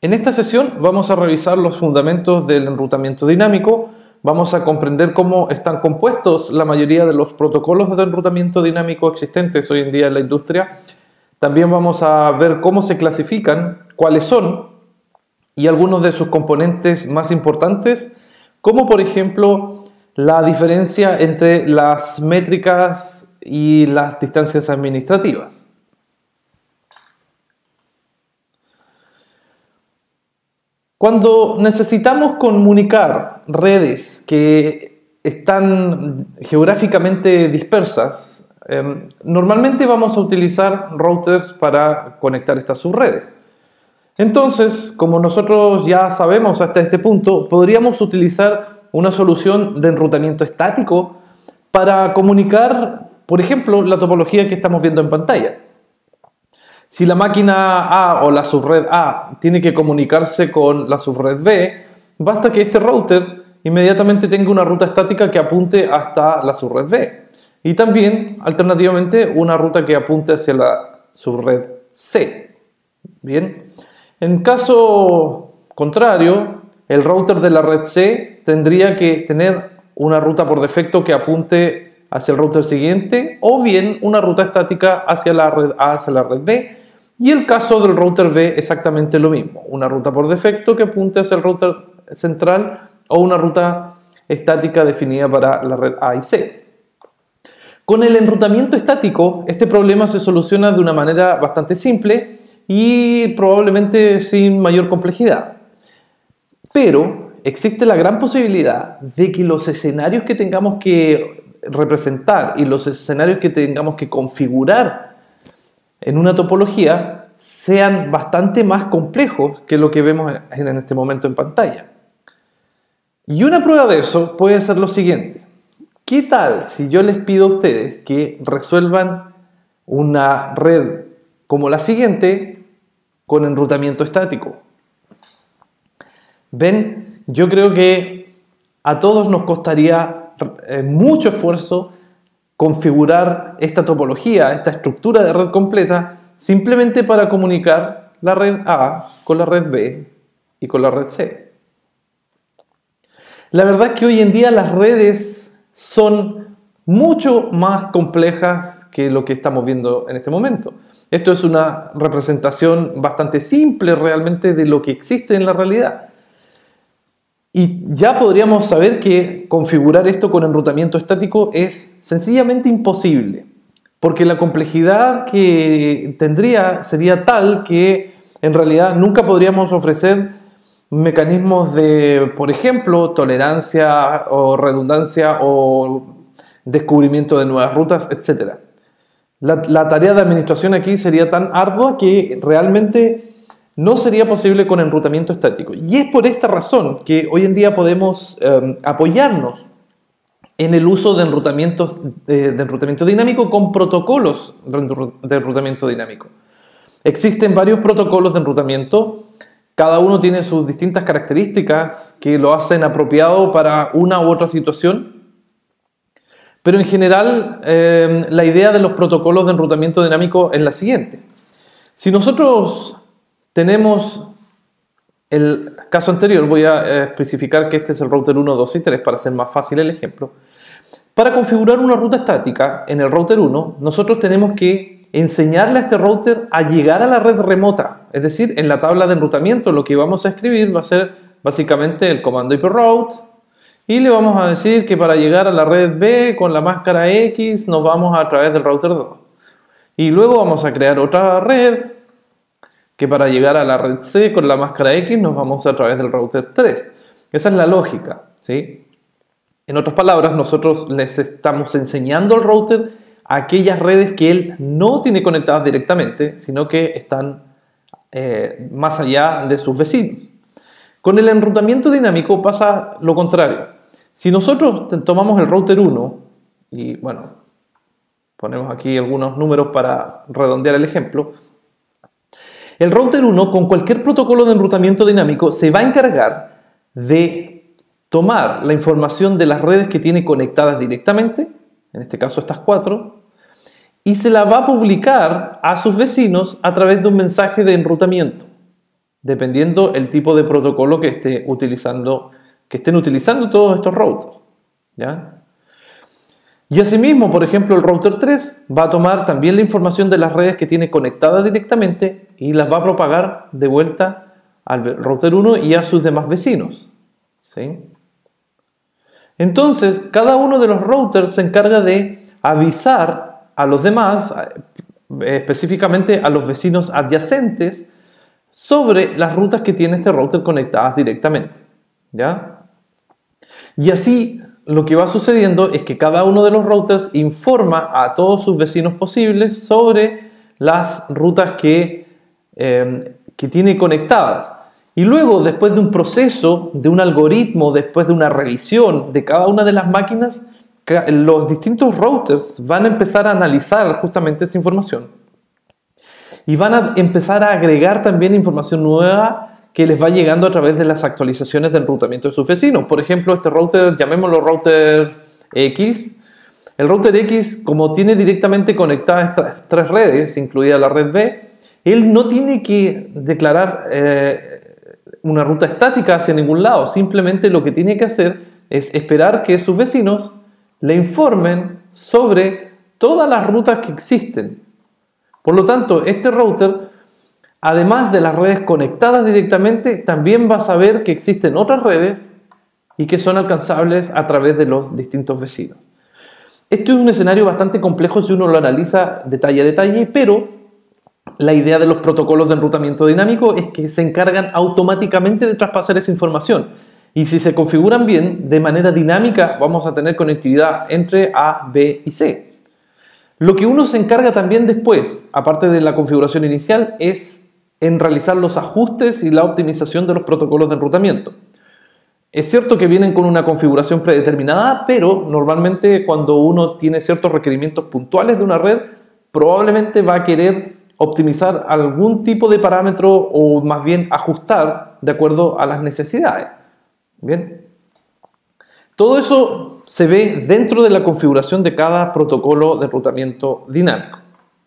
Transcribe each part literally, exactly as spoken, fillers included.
En esta sesión vamos a revisar los fundamentos del enrutamiento dinámico, vamos a comprender cómo están compuestos la mayoría de los protocolos de enrutamiento dinámico existentes hoy en día en la industria. También vamos a ver cómo se clasifican, cuáles son y algunos de sus componentes más importantes, como por ejemplo la diferencia entre las métricas y las distancias administrativas. Cuando necesitamos comunicar redes que están geográficamente dispersas, eh, normalmente vamos a utilizar routers para conectar estas subredes. Entonces, como nosotros ya sabemos hasta este punto, podríamos utilizar una solución de enrutamiento estático para comunicar, por ejemplo, la topología que estamos viendo en pantalla. Si la máquina A o la subred A tiene que comunicarse con la subred B, basta que este router inmediatamente tenga una ruta estática que apunte hasta la subred B. Y también, alternativamente, una ruta que apunte hacia la subred C. Bien. En caso contrario, el router de la red C tendría que tener una ruta por defecto que apunte hacia el router siguiente, o bien una ruta estática hacia la red A, hacia la red B. Y el caso del router B exactamente lo mismo, una ruta por defecto que apunte hacia el router central o una ruta estática definida para la red A y C. Con el enrutamiento estático, este problema se soluciona de una manera bastante simple y probablemente sin mayor complejidad. Pero existe la gran posibilidad de que los escenarios que tengamos que representar y los escenarios que tengamos que configurar en una topología sean bastante más complejos que lo que vemos en este momento en pantalla. Y una prueba de eso puede ser lo siguiente. ¿Qué tal si yo les pido a ustedes que resuelvan una red como la siguiente con enrutamiento estático? ¿Ven? Yo creo que a todos nos costaría eh, mucho esfuerzo configurar esta topología, esta estructura de red completa, simplemente para comunicar la red A con la red B y con la red C. La verdad es que hoy en día las redes son mucho más complejas que lo que estamos viendo en este momento. Esto es una representación bastante simple realmente de lo que existe en la realidad. Y ya podríamos saber que configurar esto con enrutamiento estático es sencillamente imposible, porque la complejidad que tendría sería tal que en realidad nunca podríamos ofrecer mecanismos de, por ejemplo, tolerancia o redundancia o descubrimiento de nuevas rutas, etcétera. La, la tarea de administración aquí sería tan ardua que realmente no sería posible con enrutamiento estático. Y es por esta razón que hoy en día podemos eh, apoyarnos en el uso de, enrutamientos, eh, de enrutamiento dinámico con protocolos de enrutamiento dinámico. Existen varios protocolos de enrutamiento, cada uno tiene sus distintas características que lo hacen apropiado para una u otra situación, pero en general eh, la idea de los protocolos de enrutamiento dinámico es la siguiente. Si nosotros tenemos el caso anterior, voy a especificar que este es el router uno, dos y tres para hacer más fácil el ejemplo. Para configurar una ruta estática en el router uno, nosotros tenemos que enseñarle a este router a llegar a la red remota. Es decir, en la tabla de enrutamiento lo que vamos a escribir va a ser básicamente el comando iproute y le vamos a decir que para llegar a la red B con la máscara X nos vamos a través del router dos. Y luego vamos a crear otra red que para llegar a la red C con la máscara X nos vamos a través del router tres. Esa es la lógica, ¿sí? En otras palabras, nosotros les estamos enseñando al router aquellas redes que él no tiene conectadas directamente, sino que están eh, más allá de sus vecinos. Con el enrutamiento dinámico pasa lo contrario. Si nosotros tomamos el router uno y, bueno, ponemos aquí algunos números para redondear el ejemplo, el router uno, con cualquier protocolo de enrutamiento dinámico, se va a encargar de tomar la información de las redes que tiene conectadas directamente, en este caso estas cuatro, y se la va a publicar a sus vecinos a través de un mensaje de enrutamiento. dependiendo el tipo de protocolo que esté utilizando, que estén utilizando todos estos routers, ¿ya? Y asimismo, por ejemplo, el router tres va a tomar también la información de las redes que tiene conectadas directamente y las va a propagar de vuelta al router uno y a sus demás vecinos, ¿sí? Entonces, cada uno de los routers se encarga de avisar a los demás, específicamente a los vecinos adyacentes, sobre las rutas que tiene este router conectadas directamente, ¿ya? Y así lo que va sucediendo es que cada uno de los routers informa a todos sus vecinos posibles sobre las rutas que, eh, que tiene conectadas. Y luego, después de un proceso, de un algoritmo, después de una revisión de cada una de las máquinas, los distintos routers van a empezar a analizar justamente esa información. Y van a empezar a agregar también información nueva que les va llegando a través de las actualizaciones del enrutamiento de sus vecinos. Por ejemplo, este router, llamémoslo router X. El router X, como tiene directamente conectadas estas tres redes, incluida la red B, él no tiene que declarar eh, una ruta estática hacia ningún lado. Simplemente lo que tiene que hacer es esperar que sus vecinos le informen sobre todas las rutas que existen. Por lo tanto, este router, además de las redes conectadas directamente, también va a saber que existen otras redes y que son alcanzables a través de los distintos vecinos. Esto es un escenario bastante complejo si uno lo analiza detalle a detalle, pero la idea de los protocolos de enrutamiento dinámico es que se encargan automáticamente de traspasar esa información. Y si se configuran bien, de manera dinámica vamos a tener conectividad entre A, B y C. Lo que uno se encarga también después, aparte de la configuración inicial, es en realizar los ajustes y la optimización de los protocolos de enrutamiento. Es cierto que vienen con una configuración predeterminada, pero normalmente cuando uno tiene ciertos requerimientos puntuales de una red, probablemente va a querer optimizar algún tipo de parámetro o más bien ajustar de acuerdo a las necesidades. Bien. Todo eso se ve dentro de la configuración de cada protocolo de enrutamiento dinámico.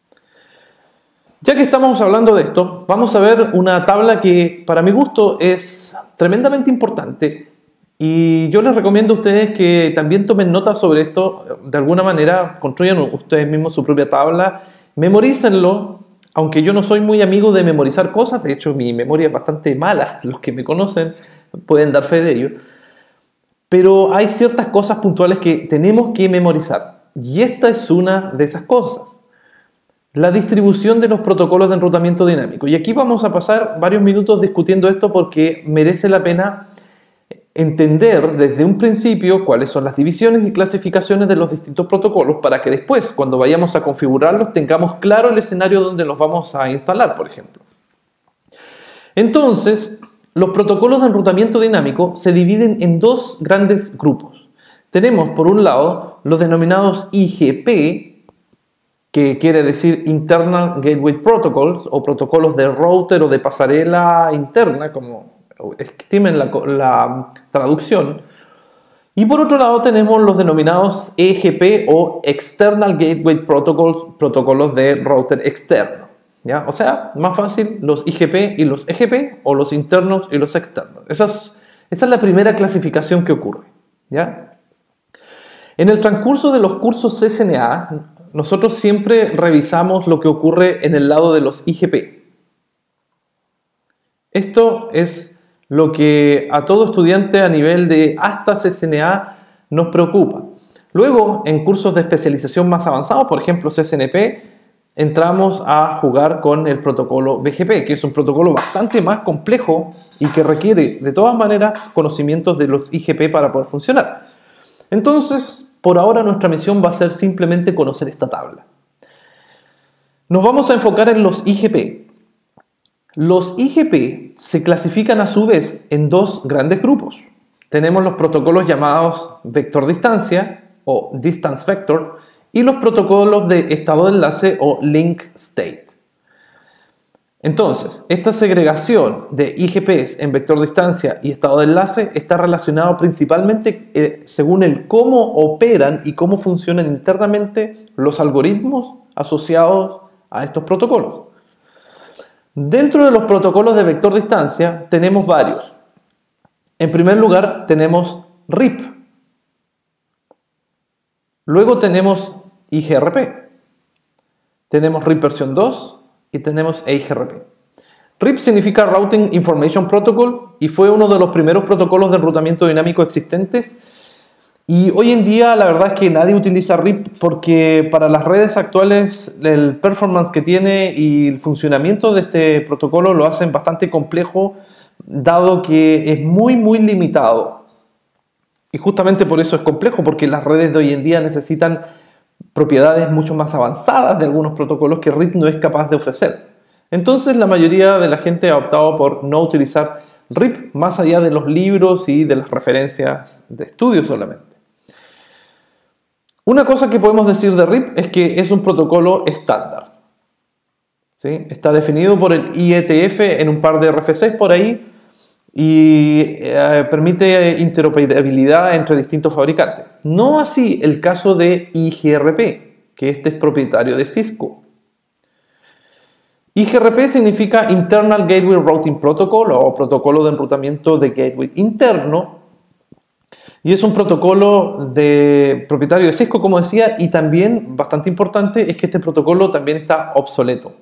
Ya que estamos hablando de esto, vamos a ver una tabla que para mi gusto es tremendamente importante y yo les recomiendo a ustedes que también tomen nota sobre esto. De alguna manera construyan ustedes mismos su propia tabla, memorícenlo, aunque yo no soy muy amigo de memorizar cosas. De hecho, mi memoria es bastante mala, los que me conocen pueden dar fe de ello, pero hay ciertas cosas puntuales que tenemos que memorizar y esta es una de esas cosas. La distribución de los protocolos de enrutamiento dinámico. Y aquí vamos a pasar varios minutos discutiendo esto porque merece la pena entender desde un principio cuáles son las divisiones y clasificaciones de los distintos protocolos para que después, cuando vayamos a configurarlos, tengamos claro el escenario donde los vamos a instalar, por ejemplo. Entonces, los protocolos de enrutamiento dinámico se dividen en dos grandes grupos. Tenemos, por un lado, los denominados I G P, que quiere decir Internal Gateway Protocols, o protocolos de router o de pasarela interna, como estimen la, la traducción. Y por otro lado tenemos los denominados E G P o External Gateway Protocols, protocolos de router externo, ¿ya? O sea, más fácil, los I G P y los E G P, o los internos y los externos. Esa es, esa es la primera clasificación que ocurre, ¿ya? En el transcurso de los cursos C C N A, nosotros siempre revisamos lo que ocurre en el lado de los I G P. Esto es lo que a todo estudiante a nivel de hasta C C N A nos preocupa. Luego, en cursos de especialización más avanzados, por ejemplo C C N P, entramos a jugar con el protocolo B G P, que es un protocolo bastante más complejo y que requiere de todas maneras conocimientos de los I G P para poder funcionar. Entonces, por ahora nuestra misión va a ser simplemente conocer esta tabla. Nos vamos a enfocar en los I G P. Los I G P se clasifican a su vez en dos grandes grupos. Tenemos los protocolos llamados vector distancia o distance vector y los protocolos de estado de enlace o link state. Entonces, esta segregación de I G Ps en vector distancia y estado de enlace está relacionado principalmente eh, según el cómo operan y cómo funcionan internamente los algoritmos asociados a estos protocolos. Dentro de los protocolos de vector distancia tenemos varios. En primer lugar tenemos R I P. Luego tenemos I G R P. Tenemos R I P versión dos y tenemos E I G R P. R I P significa Routing Information Protocol y fue uno de los primeros protocolos de enrutamiento dinámico existentes. Y hoy en día la verdad es que nadie utiliza R I P porque para las redes actuales el performance que tiene y el funcionamiento de este protocolo lo hacen bastante complejo, dado que es muy muy limitado. Y justamente por eso es complejo, porque las redes de hoy en día necesitan propiedades mucho más avanzadas de algunos protocolos que R I P no es capaz de ofrecer. Entonces la mayoría de la gente ha optado por no utilizar R I P más allá de los libros y de las referencias de estudio solamente. Una cosa que podemos decir de R I P es que es un protocolo estándar. ¿Sí? Está definido por el I E T F en un par de R F Cs por ahí y eh, permite interoperabilidad entre distintos fabricantes. No así el caso de I G R P, que este es propietario de Cisco. I G R P significa Internal Gateway Routing Protocol o protocolo de enrutamiento de gateway interno. Y es un protocolo de propietario de Cisco, como decía, y también, bastante importante, es que este protocolo también está obsoleto.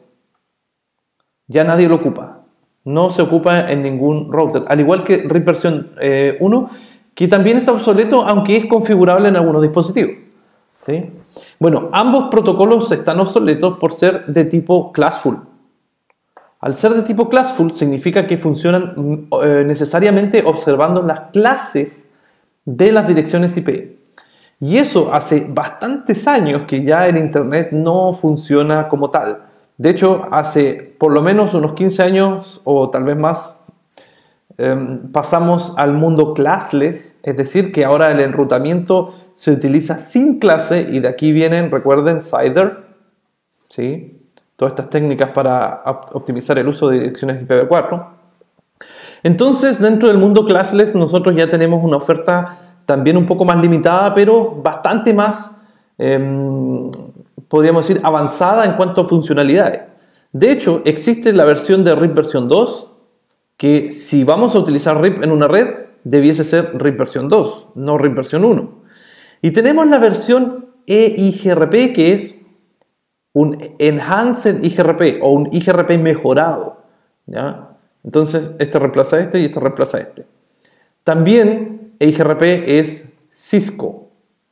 Ya nadie lo ocupa. No se ocupa en ningún router. Al igual que R I P versión eh, uno, que también está obsoleto, aunque es configurable en algunos dispositivos. ¿Sí? Bueno, ambos protocolos están obsoletos por ser de tipo classful. Al ser de tipo classful, significa que funcionan eh, necesariamente observando las clases de las direcciones I P. Y eso hace bastantes años que ya el Internet no funciona como tal. De hecho, hace por lo menos unos quince años o tal vez más eh, pasamos al mundo classless, es decir, que ahora el enrutamiento se utiliza sin clase y de aquí vienen, recuerden, C I D R, ¿sí? Todas estas técnicas para optimizar el uso de direcciones I P v cuatro. Entonces, dentro del mundo classless, nosotros ya tenemos una oferta también un poco más limitada, pero bastante más, eh, podríamos decir, avanzada en cuanto a funcionalidades. De hecho, existe la versión de R I P versión dos, que si vamos a utilizar R I P en una red, debiese ser R I P versión dos, no R I P versión uno. Y tenemos la versión E I G R P, que es un Enhanced I G R P o un I G R P mejorado, ¿ya? Entonces, este reemplaza a este y este reemplaza a este. También E I G R P es Cisco.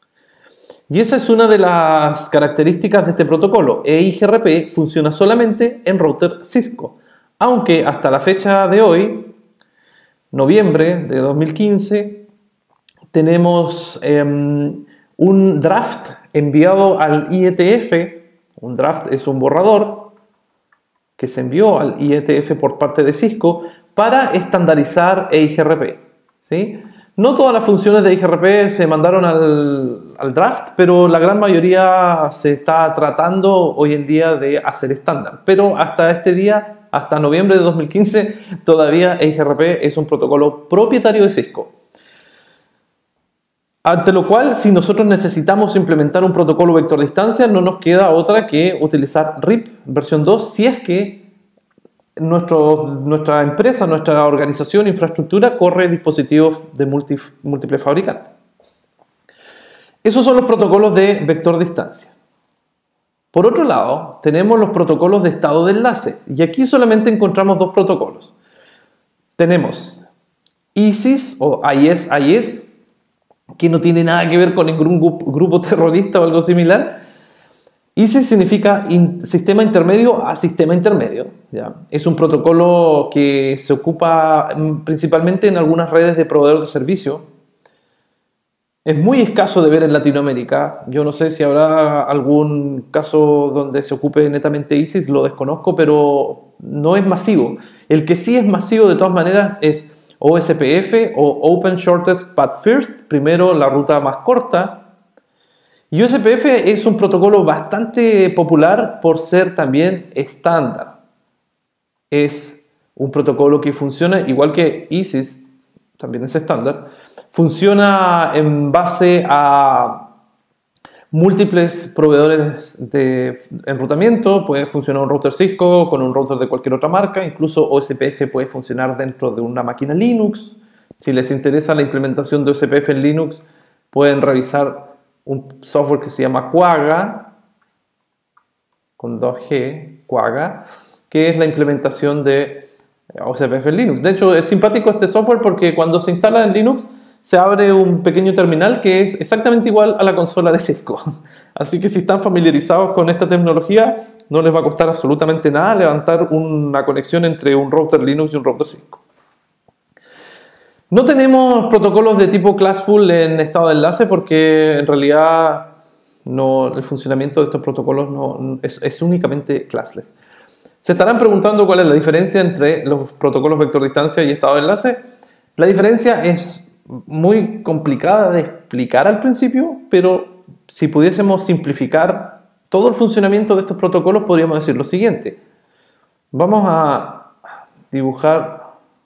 Y esa es una de las características de este protocolo. E I G R P funciona solamente en router Cisco. Aunque hasta la fecha de hoy, noviembre de dos mil quince, tenemos eh, un draft enviado al I E T F. Un draft es un borrador que se envió al I E T F por parte de Cisco para estandarizar E I G R P. ¿Sí? No todas las funciones de E I G R P se mandaron al, al draft, pero la gran mayoría se está tratando hoy en día de hacer estándar. Pero hasta este día, hasta noviembre de dos mil quince, todavía E I G R P es un protocolo propietario de Cisco. Ante lo cual, si nosotros necesitamos implementar un protocolo vector distancia, no nos queda otra que utilizar R I P versión dos si es que nuestro, nuestra empresa, nuestra organización, infraestructura corre dispositivos de multi, múltiples fabricantes. Esos son los protocolos de vector distancia. Por otro lado, tenemos los protocolos de estado de enlace y aquí solamente encontramos dos protocolos. Tenemos ISIS o IS-IS, que no tiene nada que ver con ningún grupo terrorista o algo similar. ISIS significa in, sistema intermedio a sistema intermedio, ¿ya? Es un protocolo que se ocupa principalmente en algunas redes de proveedores de servicio. Es muy escaso de ver en Latinoamérica. Yo no sé si habrá algún caso donde se ocupe netamente ISIS, lo desconozco, pero no es masivo. El que sí es masivo de todas maneras es O S P F o Open Shortest Path First, primero la ruta más corta. Y O S P F es un protocolo bastante popular por ser también estándar. Es un protocolo que funciona igual que ISIS, también es estándar. Funciona en base a múltiples proveedores de enrutamiento, puede funcionar un router Cisco con un router de cualquier otra marca, incluso O S P F puede funcionar dentro de una máquina Linux. Si les interesa la implementación de O S P F en Linux, pueden revisar un software que se llama Quagga, con dos G, Quagga, que es la implementación de O S P F en Linux. De hecho, es simpático este software porque cuando se instala en Linux, se abre un pequeño terminal que es exactamente igual a la consola de Cisco. Así que si están familiarizados con esta tecnología, no les va a costar absolutamente nada levantar una conexión entre un router Linux y un router Cisco. No tenemos protocolos de tipo Classful en estado de enlace porque en realidad no, el funcionamiento de estos protocolos no, es, es únicamente classless. Se estarán preguntando cuál es la diferencia entre los protocolos vector distancia y estado de enlace. La diferencia es muy complicada de explicar al principio, pero si pudiésemos simplificar todo el funcionamiento de estos protocolos, podríamos decir lo siguiente. Vamos a dibujar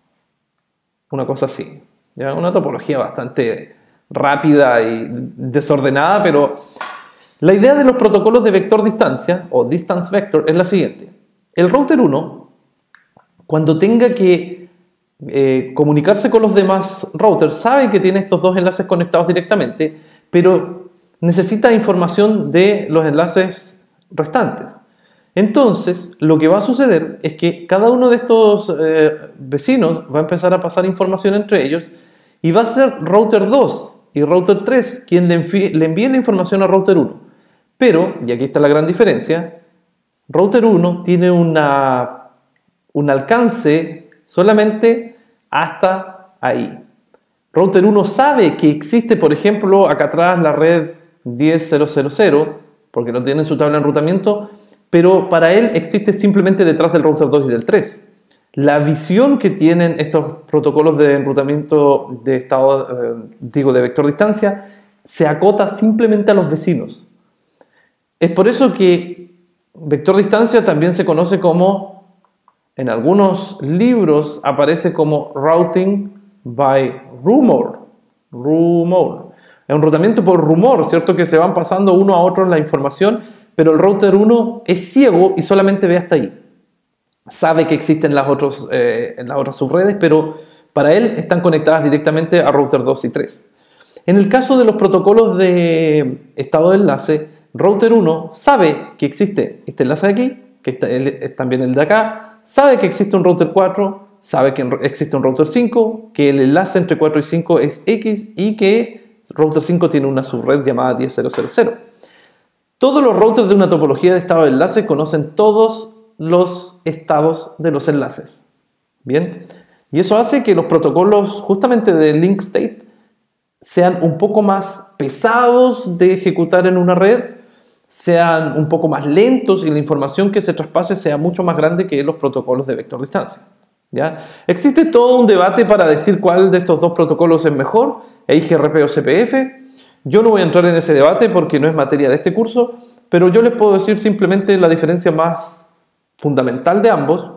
una cosa así, ¿ya? Una topología bastante rápida y desordenada, pero la idea de los protocolos de vector distancia o distance vector es la siguiente. El router uno, cuando tenga que eh, comunicarse con los demás routers, sabe que tiene estos dos enlaces conectados directamente, pero necesita información de los enlaces restantes. Entonces, lo que va a suceder es que cada uno de estos eh, vecinos va a empezar a pasar información entre ellos y va a ser router dos y router tres quien le envíe, le envíe la información a router uno. Pero, y aquí está la gran diferencia, router uno tiene una, un alcance solamente hasta ahí. Router uno sabe que existe, por ejemplo, acá atrás la red diez punto cero punto cero, porque no tiene su tabla de enrutamiento, pero para él existe simplemente detrás del router dos y del tres. La visión que tienen estos protocolos de enrutamiento de estado, eh, digo, de vector distancia, se acota simplemente a los vecinos. Es por eso que vector distancia también se conoce como, en algunos libros aparece como routing by rumor. Rumor. Es un enrutamiento por rumor, ¿cierto? Que se van pasando uno a otro la información, pero el router uno es ciego y solamente ve hasta ahí. Sabe que existen las, otros, eh, en las otras subredes, pero para él están conectadas directamente a router dos y tres. En el caso de los protocolos de estado de enlace, router uno sabe que existe este enlace de aquí, que está, es también el de acá, sabe que existe un router cuatro, sabe que existe un router cinco, que el enlace entre cuatro y cinco es X y que router cinco tiene una subred llamada diez punto cero punto cero. Todos los routers de una topología de estado de enlace conocen todos los estados de los enlaces. Bien, y eso hace que los protocolos justamente de link state sean un poco más pesados de ejecutar en una red, sean un poco más lentos y la información que se traspase sea mucho más grande que los protocolos de vector distancia. ¿Ya? Existe todo un debate para decir cuál de estos dos protocolos es mejor, E I G R P o C P F. Yo no voy a entrar en ese debate porque no es materia de este curso, pero yo les puedo decir simplemente la diferencia más fundamental de ambos,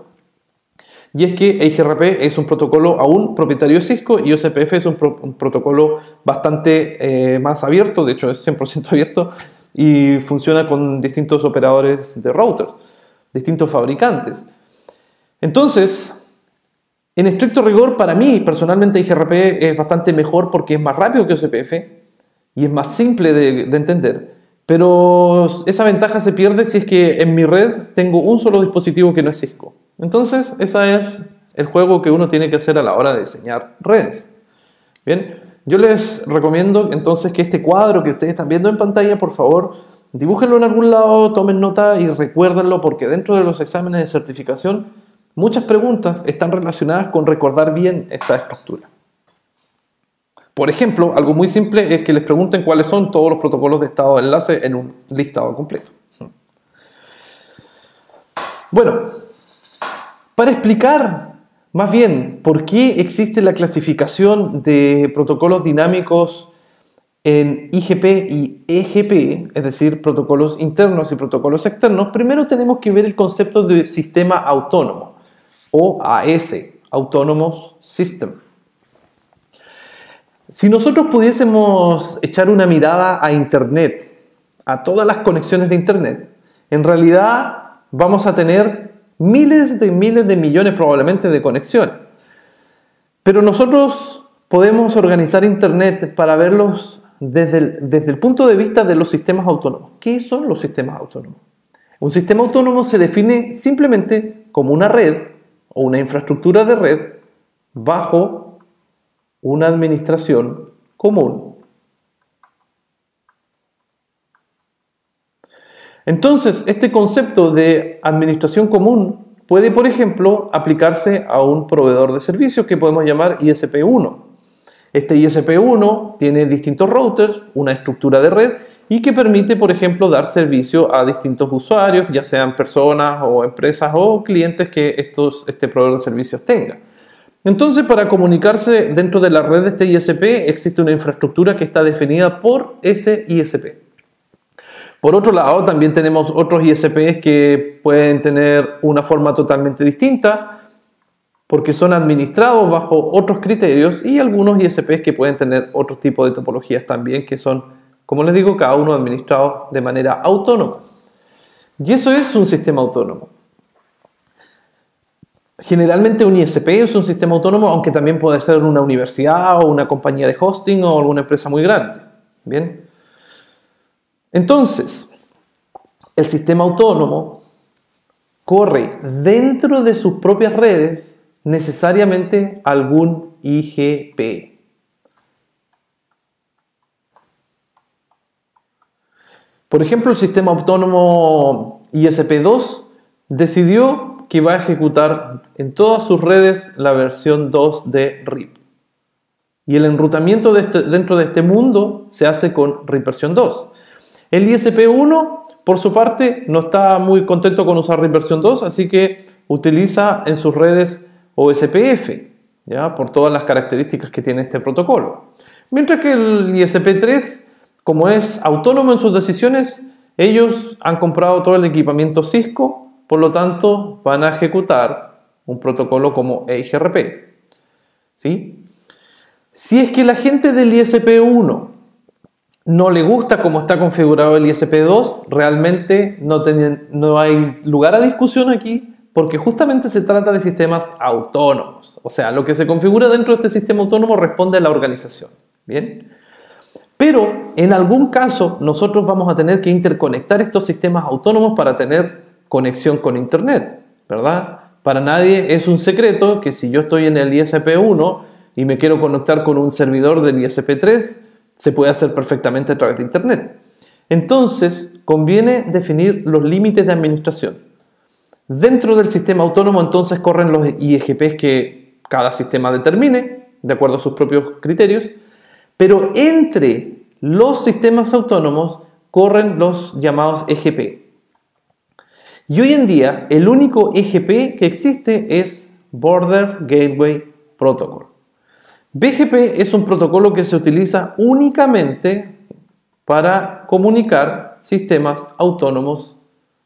y es que E I G R P es un protocolo aún propietario de Cisco y O C P F es un, pro un protocolo bastante eh, más abierto, de hecho es cien por ciento abierto y funciona con distintos operadores de routers, distintos fabricantes. Entonces, en estricto rigor, para mí personalmente E I G R P es bastante mejor porque es más rápido que O C P F y es más simple de, de entender, pero esa ventaja se pierde si es que en mi red tengo un solo dispositivo que no es Cisco. Entonces, ese es el juego que uno tiene que hacer a la hora de diseñar redes. Bien, yo les recomiendo entonces que este cuadro que ustedes están viendo en pantalla, por favor, dibújenlo en algún lado, tomen nota y recuérdenlo, porque dentro de los exámenes de certificación muchas preguntas están relacionadas con recordar bien esta estructura. Por ejemplo, algo muy simple es que les pregunten cuáles son todos los protocolos de estado de enlace en un listado completo. Bueno, para explicar más bien por qué existe la clasificación de protocolos dinámicos en I G P y E G P, es decir, protocolos internos y protocolos externos, primero tenemos que ver el concepto de sistema autónomo, o A S, Autonomous System. Si nosotros pudiésemos echar una mirada a Internet, a todas las conexiones de Internet, en realidad vamos a tener miles de miles de millones probablemente de conexiones. Pero nosotros podemos organizar Internet para verlos desde el, desde el punto de vista de los sistemas autónomos. ¿Qué son los sistemas autónomos? Un sistema autónomo se define simplemente como una red o una infraestructura de red bajo una administración común. Entonces, este concepto de administración común puede, por ejemplo, aplicarse a un proveedor de servicios que podemos llamar I S P uno. Este I S P uno tiene distintos routers, una estructura de red y que permite, por ejemplo, dar servicio a distintos usuarios, ya sean personas o empresas o clientes que estos, este proveedor de servicios tenga. Entonces, para comunicarse dentro de la red de este I S P existe una infraestructura que está definida por ese I S P. Por otro lado, también tenemos otros I S Ps que pueden tener una forma totalmente distinta porque son administrados bajo otros criterios y algunos I S Ps que pueden tener otro tipo de topologías también que son, como les digo, cada uno administrado de manera autónoma. Y eso es un sistema autónomo. Generalmente un I S P es un sistema autónomo, aunque también puede ser una universidad o una compañía de hosting o alguna empresa muy grande. ¿Bien? Entonces, el sistema autónomo corre dentro de sus propias redes necesariamente algún I G P. Por ejemplo, el sistema autónomo I S P dos decidió que va a ejecutar en todas sus redes la versión dos de R I P. Y el enrutamiento de este, dentro de este mundo se hace con R I P versión dos. El I S P uno, por su parte, no está muy contento con usar R I P versión dos, así que utiliza en sus redes O S P F, ¿ya? Por todas las características que tiene este protocolo. Mientras que el I S P tres, como es autónomo en sus decisiones, ellos han comprado todo el equipamiento Cisco, por lo tanto van a ejecutar un protocolo como E I G R P. ¿Sí? Si es que la gente del I S P uno no le gusta cómo está configurado el I S P dos, realmente no, ten, no hay lugar a discusión aquí, porque justamente se trata de sistemas autónomos. O sea, lo que se configura dentro de este sistema autónomo responde a la organización. ¿Bien? Pero en algún caso nosotros vamos a tener que interconectar estos sistemas autónomos para tener conexión con Internet, ¿verdad? Para nadie es un secreto que si yo estoy en el I S P uno y me quiero conectar con un servidor del I S P tres, se puede hacer perfectamente a través de Internet. Entonces, conviene definir los límites de administración. Dentro del sistema autónomo, entonces, corren los I G Ps que cada sistema determine, de acuerdo a sus propios criterios, pero entre los sistemas autónomos corren los llamados E G P. Y hoy en día, el único E G P que existe es Border Gateway Protocol. B G P es un protocolo que se utiliza únicamente para comunicar sistemas autónomos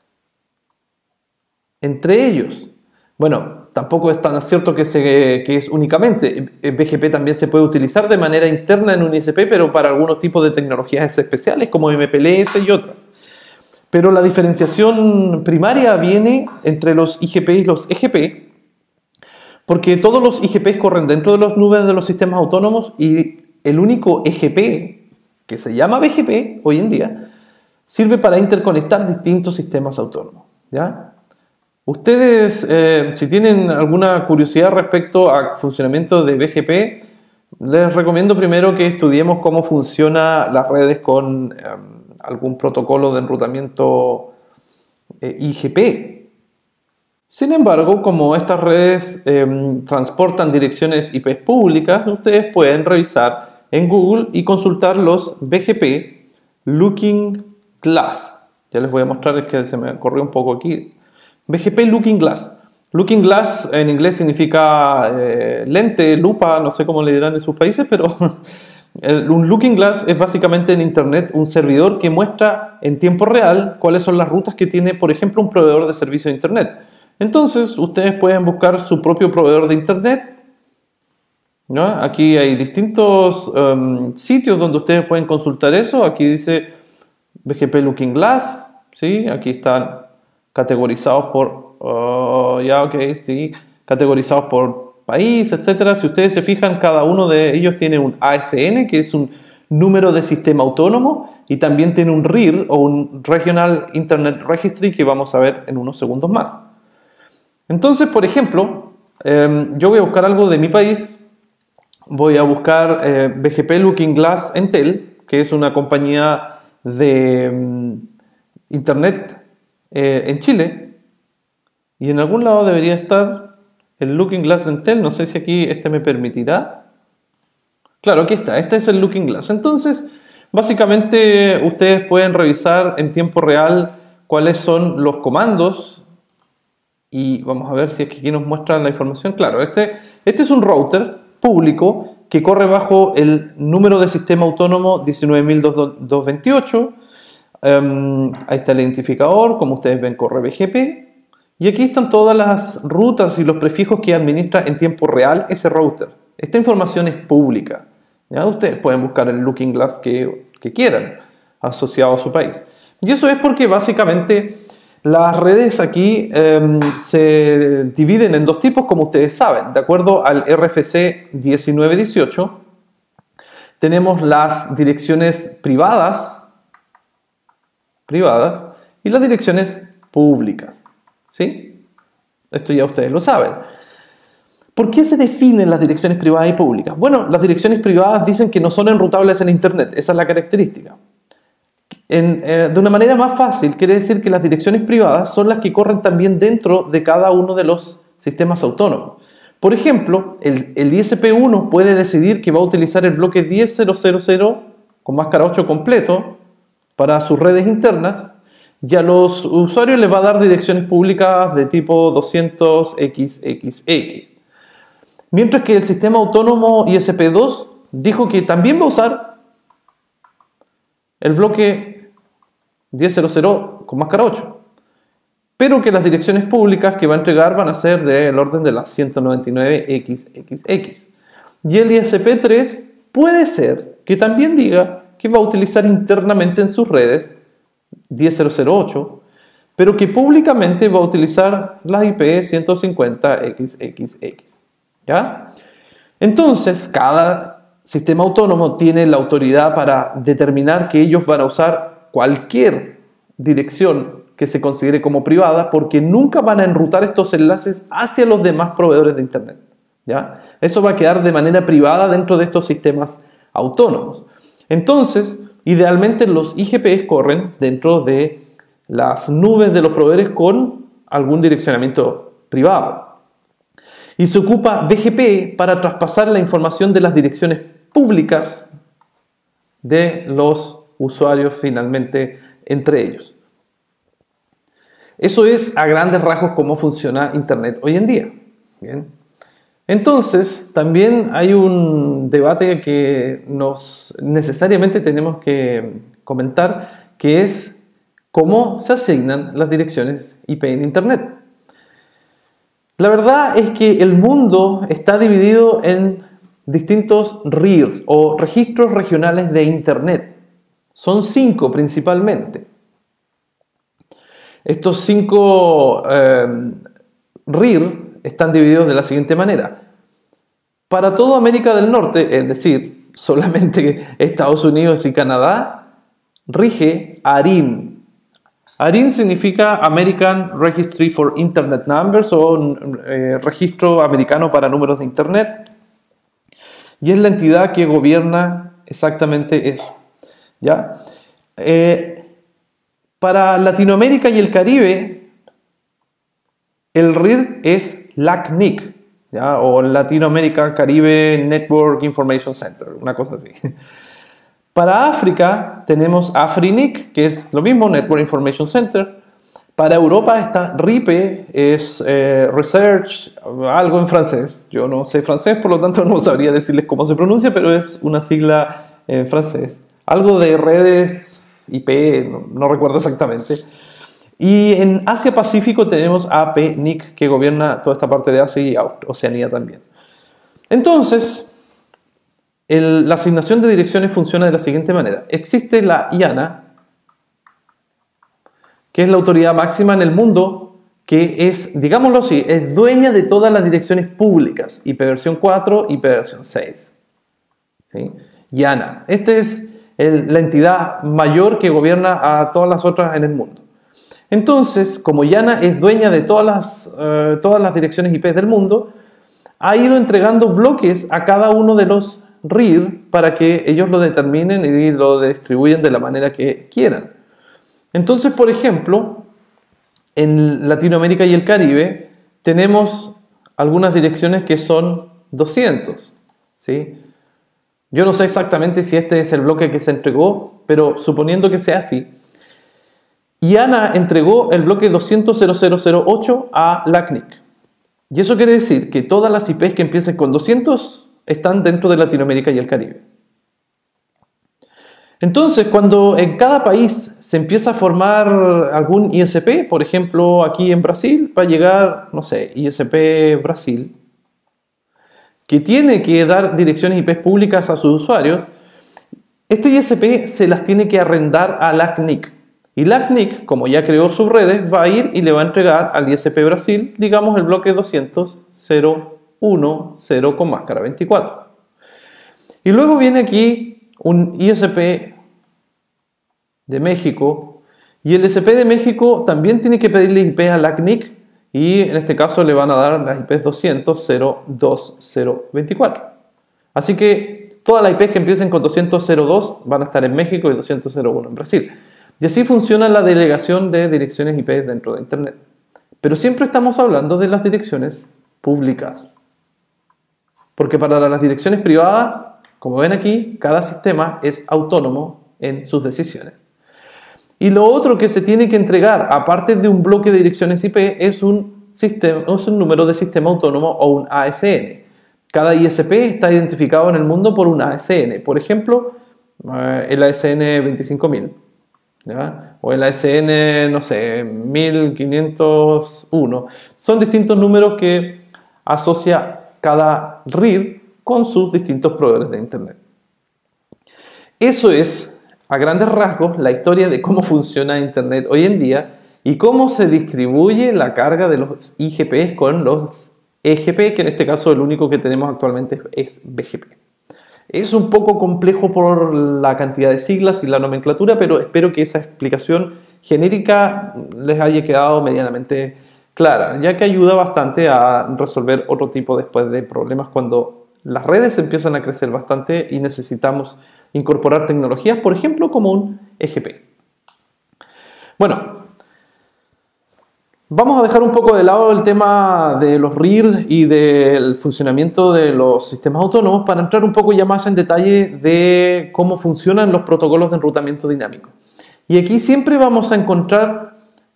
entre ellos. Bueno, tampoco es tan cierto que, se, que es únicamente. B G P también se puede utilizar de manera interna en un I S P, pero para algunos tipos de tecnologías especiales como M P L S y otras. Pero la diferenciación primaria viene entre los I G P y los E G P, porque todos los I G Ps corren dentro de las nubes de los sistemas autónomos y el único E G P, que se llama B G P hoy en día, sirve para interconectar distintos sistemas autónomos. ¿Ya? Ustedes, eh, si tienen alguna curiosidad respecto al funcionamiento de B G P, les recomiendo primero que estudiemos cómo funcionan las redes con eh, algún protocolo de enrutamiento eh, I G P. Sin embargo, como estas redes eh, transportan direcciones I P públicas, ustedes pueden revisar en Google y consultar los B G P Looking Glass. Ya les voy a mostrar, es que se me corrió un poco aquí. B G P Looking Glass. Looking Glass en inglés significa eh, lente, lupa, no sé cómo le dirán en sus países, pero el, un Looking Glass es básicamente en Internet un servidor que muestra en tiempo real cuáles son las rutas que tiene, por ejemplo, un proveedor de servicio de Internet. Entonces, ustedes pueden buscar su propio proveedor de Internet, ¿no? Aquí hay distintos um, sitios donde ustedes pueden consultar eso. Aquí dice B G P Looking Glass, ¿sí? Aquí están categorizados por, oh, ya, ok, sí, categorizados por país, etcétera. Si ustedes se fijan, cada uno de ellos tiene un A S N, que es un número de sistema autónomo, y también tiene un R I R o un Regional Internet Registry, que vamos a ver en unos segundos más. Entonces, por ejemplo, eh, yo voy a buscar algo de mi país. Voy a buscar eh, B G P Looking Glass Entel, que es una compañía de um, internet eh, en Chile, y en algún lado debería estar el Looking Glass Entel. No sé si aquí este me permitirá. Claro, aquí está, este es el Looking Glass. Entonces, básicamente ustedes pueden revisar en tiempo real cuáles son los comandos, y vamos a ver si es que aquí nos muestra la información. Claro, este, este es un router público que corre bajo el número de sistema autónomo diecinueve mil doscientos veintiocho. Um, ahí está el identificador, como ustedes ven corre B G P, y aquí están todas las rutas y los prefijos que administra en tiempo real ese router. Esta información es pública, ¿ya? Ustedes pueden buscar el Looking Glass que, que quieran asociado a su país, y eso es porque básicamente las redes aquí eh, se dividen en dos tipos, como ustedes saben. De acuerdo al R F C diecinueve dieciocho, tenemos las direcciones privadas, privadas y las direcciones públicas, ¿sí? Esto ya ustedes lo saben. ¿Por qué se definen las direcciones privadas y públicas? Bueno, las direcciones privadas dicen que no son enrutables en Internet. Esa es la característica. En, eh, de una manera más fácil, quiere decir que las direcciones privadas son las que corren también dentro de cada uno de los sistemas autónomos. Por ejemplo, el, el I S P uno puede decidir que va a utilizar el bloque diez punto cero cero cero con máscara ocho completo para sus redes internas, y a los usuarios les va a dar direcciones públicas de tipo doscientos equis equis equis. Mientras que el sistema autónomo I S P dos dijo que también va a usar el bloque diez punto cero cero con máscara ocho, pero que las direcciones públicas que va a entregar van a ser del orden de las ciento noventa y nueve equis equis equis. Y el I S P tres puede ser que también diga que va a utilizar internamente en sus redes diez punto cero cero ocho, pero que públicamente va a utilizar las I P ciento cincuenta equis equis equis. ¿Ya? Entonces, cada sistema autónomo tiene la autoridad para determinar que ellos van a usar cualquier dirección que se considere como privada, porque nunca van a enrutar estos enlaces hacia los demás proveedores de Internet, ¿ya? Eso va a quedar de manera privada dentro de estos sistemas autónomos. Entonces, idealmente los I G Ps corren dentro de las nubes de los proveedores con algún direccionamiento privado. Y se ocupa B G P para traspasar la información de las direcciones públicas de los usuarios finalmente entre ellos. Eso es a grandes rasgos cómo funciona Internet hoy en día. Bien. Entonces, también hay un debate que nos necesariamente tenemos que comentar, que es cómo se asignan las direcciones I P en Internet. La verdad es que el mundo está dividido en distintos R I Rs o registros regionales de Internet. Son cinco principalmente. Estos cinco eh, R I R están divididos de la siguiente manera. Para toda América del Norte, es decir, solamente Estados Unidos y Canadá, rige ARIN. ARIN significa American Registry for Internet Numbers, o eh, registro americano para números de Internet. Y es la entidad que gobierna exactamente eso. ¿Ya? Eh, para Latinoamérica y el Caribe, el R I R es LACNIC, ¿ya? O Latinoamérica Caribe Network Information Center, una cosa así. Para África tenemos AFRINIC, que es lo mismo, Network Information Center. Para Europa está RIPE, es eh, Research, algo en francés. Yo no sé francés, por lo tanto no sabría decirles cómo se pronuncia, pero es una sigla en francés. Algo de redes I P, no, no recuerdo exactamente. Y en Asia-Pacífico tenemos APNIC, que gobierna toda esta parte de Asia y Oceanía también. Entonces, el, la asignación de direcciones funciona de la siguiente manera. Existe la I A N A, que es la autoridad máxima en el mundo, que es, digámoslo así, es dueña de todas las direcciones públicas, I P versión cuatro, I P versión seis. ¿Sí? IANA. Esta es el, la entidad mayor que gobierna a todas las otras en el mundo. Entonces, como IANA es dueña de todas las, uh, todas las direcciones I P del mundo, ha ido entregando bloques a cada uno de los R I R para que ellos lo determinen y lo distribuyen de la manera que quieran. Entonces, por ejemplo, en Latinoamérica y el Caribe tenemos algunas direcciones que son doscientos, ¿sí? Yo no sé exactamente si este es el bloque que se entregó, pero suponiendo que sea así, IANA entregó el bloque doscientos punto cero punto ocho a la C N I C. Y eso quiere decir que todas las I Pes que empiecen con doscientos están dentro de Latinoamérica y el Caribe. Entonces, cuando en cada país se empieza a formar algún I S P, por ejemplo, aquí en Brasil va a llegar, no sé, I S P Brasil, que tiene que dar direcciones I Pes públicas a sus usuarios, este I S P se las tiene que arrendar a la C N I C. Y la C N I C, como ya creó sus redes, va a ir y le va a entregar al I S P Brasil, digamos, el bloque doscientos punto cero punto uno con máscara veinticuatro. Y luego viene aquí un I S P de México, y el I S P de México también tiene que pedirle I P a la C N I C, y en este caso le van a dar las I Pes doscientos punto cero punto dos punto cero punto veinticuatro. Así que todas las I Pes que empiecen con doscientos punto cero punto dos van a estar en México y doscientos punto cero punto uno en Brasil. Y así funciona la delegación de direcciones I P dentro de Internet. Pero siempre estamos hablando de las direcciones públicas. Porque para las direcciones privadas, como ven aquí, cada sistema es autónomo en sus decisiones. Y lo otro que se tiene que entregar, aparte de un bloque de direcciones I P, es un, sistema, es un número de sistema autónomo o un A S N. Cada I S P está identificado en el mundo por un A S N. Por ejemplo, el A S N veinticinco mil. ¿Ya? O el A S N, no sé, mil quinientos uno. Son distintos números que asocia cada R I R con sus distintos proveedores de Internet. Eso es, a grandes rasgos, la historia de cómo funciona Internet hoy en día y cómo se distribuye la carga de los I G Pes con los E G P, que en este caso el único que tenemos actualmente es B G P. Es un poco complejo por la cantidad de siglas y la nomenclatura, pero espero que esa explicación genérica les haya quedado medianamente clara, ya que ayuda bastante a resolver otro tipo después de problemas cuando las redes empiezan a crecer bastante y necesitamos incorporar tecnologías, por ejemplo, como un E G P. Bueno, vamos a dejar un poco de lado el tema de los R I R y del funcionamiento de los sistemas autónomos para entrar un poco ya más en detalle de cómo funcionan los protocolos de enrutamiento dinámico. Y aquí siempre vamos a encontrar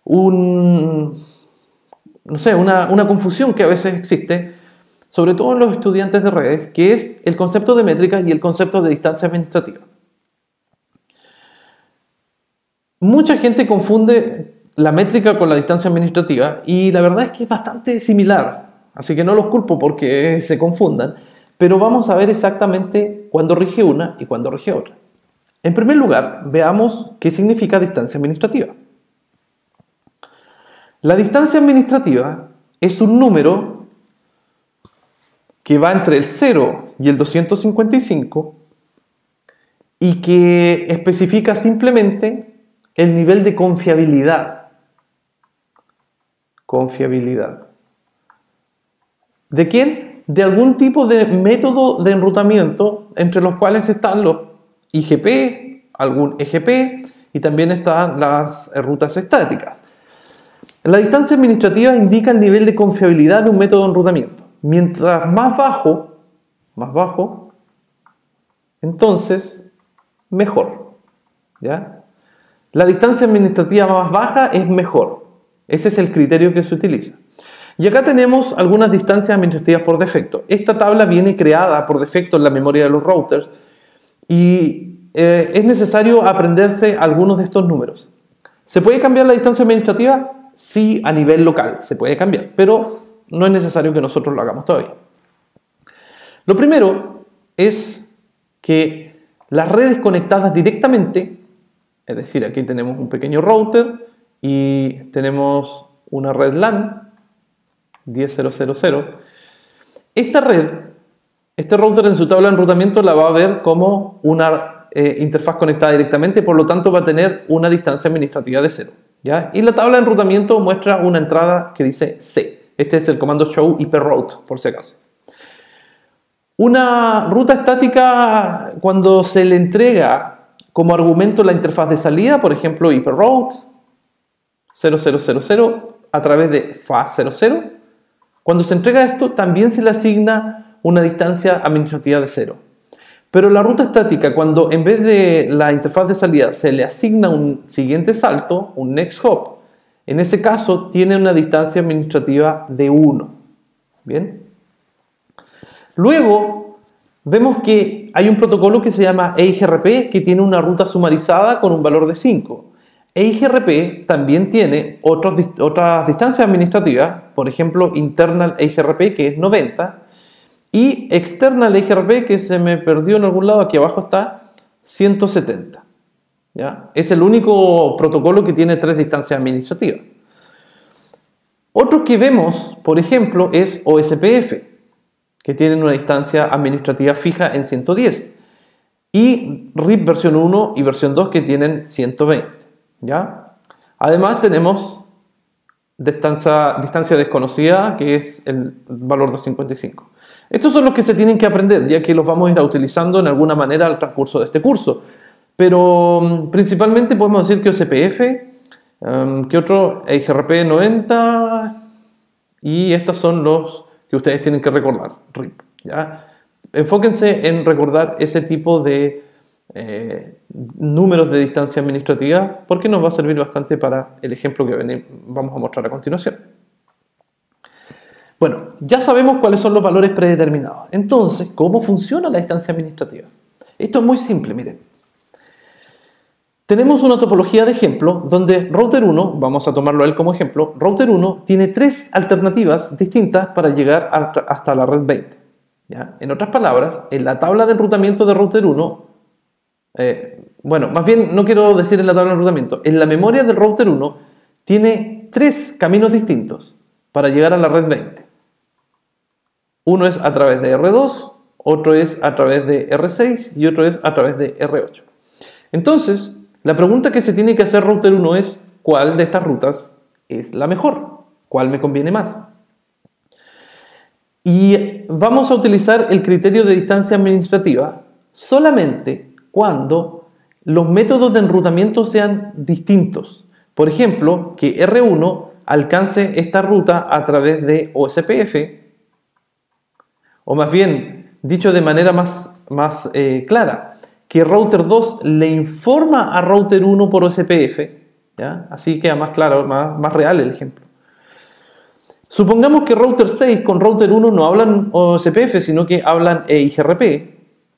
un, no sé, una, una confusión que a veces existe, sobre todo en los estudiantes de redes, que es el concepto de métricas y el concepto de distancia administrativa. Mucha gente confunde la métrica con la distancia administrativa y la verdad es que es bastante similar, así que no los culpo porque se confundan, pero vamos a ver exactamente cuándo rige una y cuándo rige otra. En primer lugar, veamos qué significa distancia administrativa. La distancia administrativa es un número que va entre el cero y el doscientos cincuenta y cinco y que especifica simplemente el nivel de confiabilidad. Confiabilidad. ¿De quién? De algún tipo de método de enrutamiento entre los cuales están los I G P, algún E G P y también están las rutas estáticas. La distancia administrativa indica el nivel de confiabilidad de un método de enrutamiento. Mientras más bajo, más bajo, entonces mejor. ¿Ya? La distancia administrativa más baja es mejor. Ese es el criterio que se utiliza. Y acá tenemos algunas distancias administrativas por defecto. Esta tabla viene creada por defecto en la memoria de los routers y eh, es necesario aprenderse algunos de estos números. ¿Se puede cambiar la distancia administrativa? Sí, a nivel local se puede cambiar, pero no es necesario que nosotros lo hagamos todavía. Lo primero es que las redes conectadas directamente, es decir, aquí tenemos un pequeño router y tenemos una red LAN diez punto cero punto cero. Esta red, este router en su tabla de enrutamiento la va a ver como una eh, interfaz conectada directamente, por lo tanto va a tener una distancia administrativa de cero, ¿ya? Y la tabla de enrutamiento muestra una entrada que dice C. Este es el comando show I P route, por si acaso. Una ruta estática, cuando se le entrega como argumento la interfaz de salida, por ejemplo, I P route cero cero cero cero a través de faz cero cero, cuando se entrega esto también se le asigna una distancia administrativa de cero. Pero la ruta estática, cuando en vez de la interfaz de salida se le asigna un siguiente salto, un next hop, en ese caso tiene una distancia administrativa de uno. ¿Bien? Luego vemos que hay un protocolo que se llama E I G R P que tiene una ruta sumarizada con un valor de cinco. E I G R P también tiene otros, otras distancias administrativas, por ejemplo, internal E I G R P que es noventa y external E I G R P que se me perdió en algún lado, aquí abajo está ciento setenta. ¿Ya? Es el único protocolo que tiene tres distancias administrativas. Otros que vemos, por ejemplo, es O S P F, que tienen una distancia administrativa fija en ciento diez, y R I P versión uno y versión dos que tienen ciento veinte. ¿Ya? Además tenemos distancia, distancia desconocida, que es el valor de cincuenta y cinco. Estos son los que se tienen que aprender, ya que los vamos a ir utilizando en alguna manera al transcurso de este curso. Pero um, principalmente podemos decir que O S P F, um, que otro, E I G R P noventa, y estos son los que ustedes tienen que recordar, R I P. ¿Ya? Enfóquense en recordar ese tipo de eh, números de distancia administrativa, porque nos va a servir bastante para el ejemplo que vamos a mostrar a continuación. Bueno, ya sabemos cuáles son los valores predeterminados. Entonces, ¿cómo funciona la distancia administrativa? Esto es muy simple, miren. Tenemos una topología de ejemplo donde router uno, vamos a tomarlo a él como ejemplo, router uno tiene tres alternativas distintas para llegar hasta la red veinte. ¿Ya? En otras palabras, en la tabla de enrutamiento de router uno, eh, bueno, más bien no quiero decir en la tabla de enrutamiento, en la memoria del router uno tiene tres caminos distintos para llegar a la red veinte. Uno es a través de R dos, otro es a través de R seis y otro es a través de R ocho. Entonces, la pregunta que se tiene que hacer router uno es, ¿cuál de estas rutas es la mejor? ¿Cuál me conviene más? Y vamos a utilizar el criterio de distancia administrativa solamente cuando los métodos de enrutamiento sean distintos. Por ejemplo, que R uno alcance esta ruta a través de O S P F, o más bien, dicho de manera más, más eh, clara, que router dos le informa a router uno por O S P F, ¿ya? Así queda más claro, más, más real el ejemplo. Supongamos que router seis con router uno no hablan O S P F, sino que hablan E I G R P.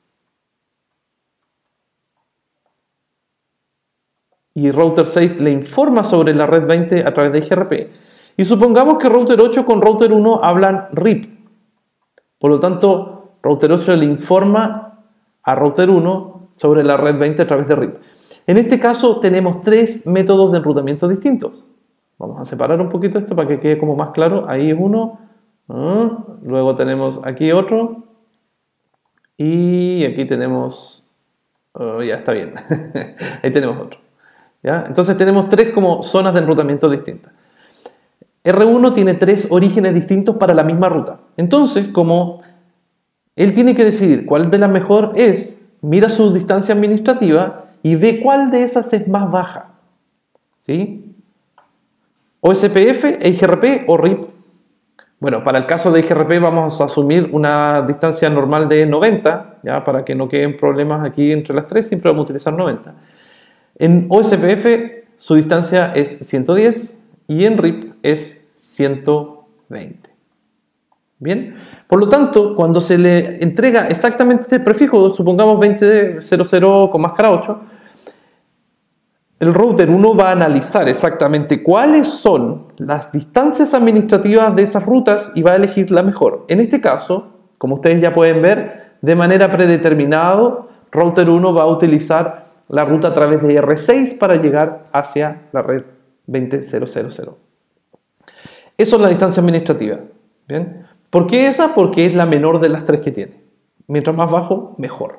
Y router seis le informa sobre la red veinte a través de E I G R P. Y supongamos que router ocho con router uno hablan R I P. Por lo tanto, router ocho le informa a router uno sobre la red veinte a través de R I P. En este caso tenemos tres métodos de enrutamiento distintos. Vamos a separar un poquito esto para que quede como más claro. Ahí es uno, uh, luego tenemos aquí otro y aquí tenemos, uh, ya está bien, ahí tenemos otro. ¿Ya? Entonces tenemos tres como zonas de enrutamiento distintas. R uno tiene tres orígenes distintos para la misma ruta. Entonces, como él tiene que decidir cuál de las mejor es, mira su distancia administrativa y ve cuál de esas es más baja. ¿Sí? O S P F, E I G R P o R I P. Bueno, para el caso de E I G R P vamos a asumir una distancia normal de noventa, ¿ya? Para que no queden problemas aquí entre las tres, siempre vamos a utilizar noventa. En O S P F su distancia es ciento diez y en R I P es ciento veinte. Bien, por lo tanto, cuando se le entrega exactamente este prefijo, supongamos veinte cero cero con máscara ocho, el router uno va a analizar exactamente cuáles son las distancias administrativas de esas rutas y va a elegir la mejor. En este caso, como ustedes ya pueden ver, de manera predeterminada, router uno va a utilizar la ruta a través de R seis para llegar hacia la red veinte mil. Eso es la distancia administrativa. ¿Bien? ¿Por qué esa? Porque es la menor de las tres que tiene. Mientras más bajo, mejor.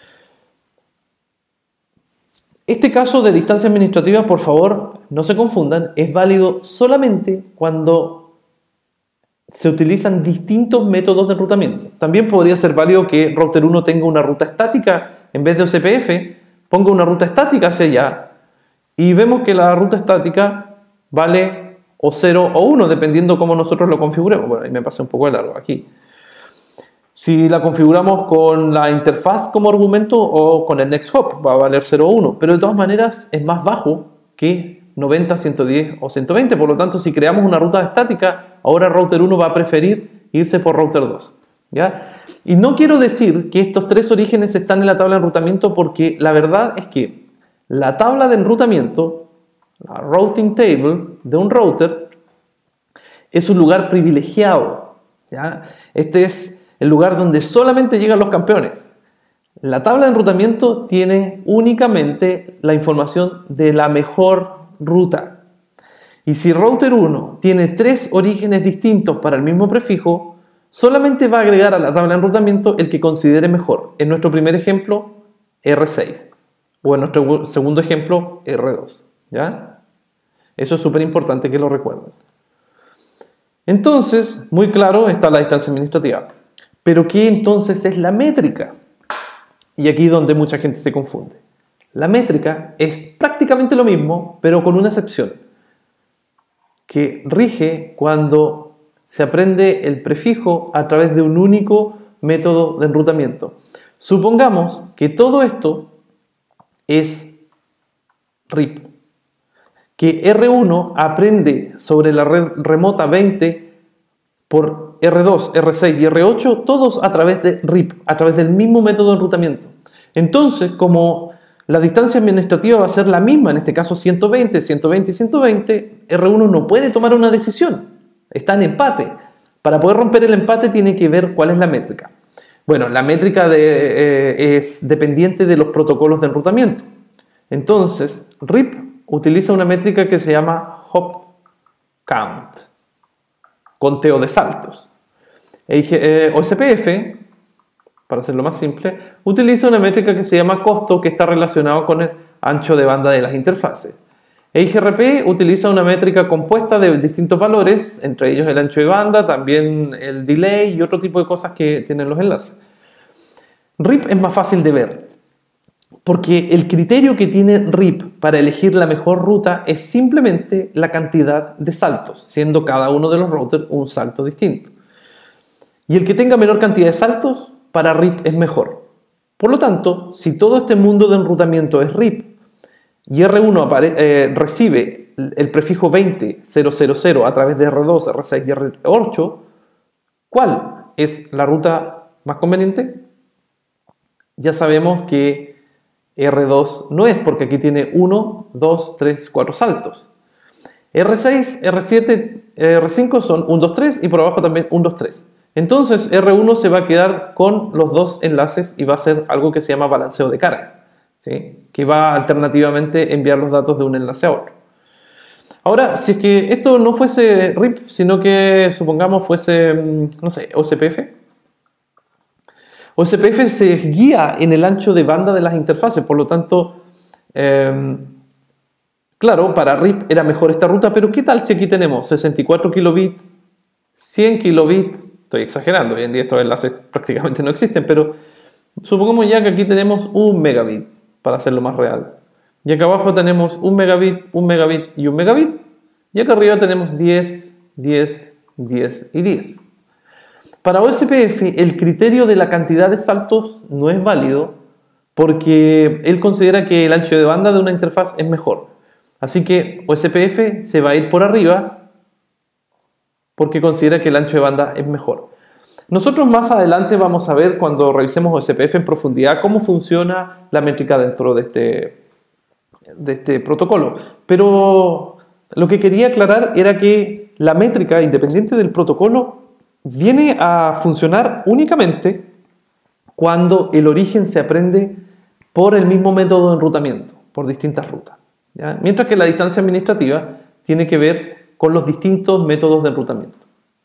Este caso de distancia administrativa, por favor, no se confundan, es válido solamente cuando se utilizan distintos métodos de enrutamiento. También podría ser válido que router uno tenga una ruta estática en vez de O C P F, ponga una ruta estática hacia allá y vemos que la ruta estática vale o cero o uno, dependiendo cómo nosotros lo configuremos. Bueno, ahí me pasé un poco de largo aquí. Si la configuramos con la interfaz como argumento o con el next hop, va a valer cero o uno, pero de todas maneras es más bajo que noventa, ciento diez o ciento veinte. Por lo tanto, si creamos una ruta estática, ahora router uno va a preferir irse por router dos. ¿Ya? Y no quiero decir que estos tres orígenes están en la tabla de enrutamiento, porque la verdad es que la tabla de enrutamiento, la routing table de un router, es un lugar privilegiado. ¿Ya? Este es el lugar donde solamente llegan los campeones. La tabla de enrutamiento tiene únicamente la información de la mejor ruta. Y si router uno tiene tres orígenes distintos para el mismo prefijo, solamente va a agregar a la tabla de enrutamiento el que considere mejor. En nuestro primer ejemplo, R seis. O en nuestro segundo ejemplo, R dos. ¿Ya? Eso es súper importante que lo recuerden. Entonces, muy claro está la distancia administrativa. Pero ¿qué entonces es la métrica? Y aquí es donde mucha gente se confunde. La métrica es prácticamente lo mismo, pero con una excepción, que rige cuando se aprende el prefijo a través de un único método de enrutamiento. Supongamos que todo esto es R I P, que R uno aprende sobre la red remota veinte por R dos, R seis y R ocho, todos a través de R I P, a través del mismo método de enrutamiento. Entonces, como la distancia administrativa va a ser la misma, en este caso ciento veinte, ciento veinte y ciento veinte, R uno no puede tomar una decisión. Está en empate. Para poder romper el empate tiene que ver cuál es la métrica. Bueno, la métrica de, eh, es dependiente de los protocolos de enrutamiento. Entonces, R I P utiliza una métrica que se llama hop count, conteo de saltos. O C P F, para hacerlo más simple, utiliza una métrica que se llama costo, que está relacionado con el ancho de banda de las interfaces. E I G R P utiliza una métrica compuesta de distintos valores, entre ellos el ancho de banda, también el delay y otro tipo de cosas que tienen los enlaces. R I P es más fácil de ver, porque el criterio que tiene R I P para elegir la mejor ruta es simplemente la cantidad de saltos, siendo cada uno de los routers un salto distinto. Y el que tenga menor cantidad de saltos, para R I P es mejor. Por lo tanto, si todo este mundo de enrutamiento es R I P y R uno eh, recibe el prefijo veinte mil a través de R dos, R seis y R ocho, ¿cuál es la ruta más conveniente? Ya sabemos que R dos no es, porque aquí tiene uno, dos, tres, cuatro saltos. R seis, R siete, R cinco son uno, dos, tres y por abajo también uno, dos, tres. Entonces R uno se va a quedar con los dos enlaces y va a hacer algo que se llama balanceo de carga, ¿sí? Que va a alternativamente enviar los datos de un enlace a otro. Ahora, si es que esto no fuese R I P, sino que supongamos fuese, no sé, O C P F. O C P F se guía en el ancho de banda de las interfaces, por lo tanto, eh, claro, para R I P era mejor esta ruta, pero ¿qué tal si aquí tenemos sesenta y cuatro kilobits, cien kilobits? Estoy exagerando, hoy en día estos enlaces prácticamente no existen, pero supongamos ya que aquí tenemos un megabit, para hacerlo más real. Y acá abajo tenemos un megabit, un megabit y un megabit. Y acá arriba tenemos diez, diez, diez y diez. Para O S P F, el criterio de la cantidad de saltos no es válido, porque él considera que el ancho de banda de una interfaz es mejor. Así que O S P F se va a ir por arriba, porque considera que el ancho de banda es mejor. Nosotros más adelante vamos a ver, cuando revisemos O S P F en profundidad, cómo funciona la métrica dentro de este, de este protocolo. Pero lo que quería aclarar era que la métrica, independiente del protocolo, viene a funcionar únicamente cuando el origen se aprende por el mismo método de enrutamiento, por distintas rutas, ¿ya? Mientras que la distancia administrativa tiene que ver con los distintos métodos de enrutamiento.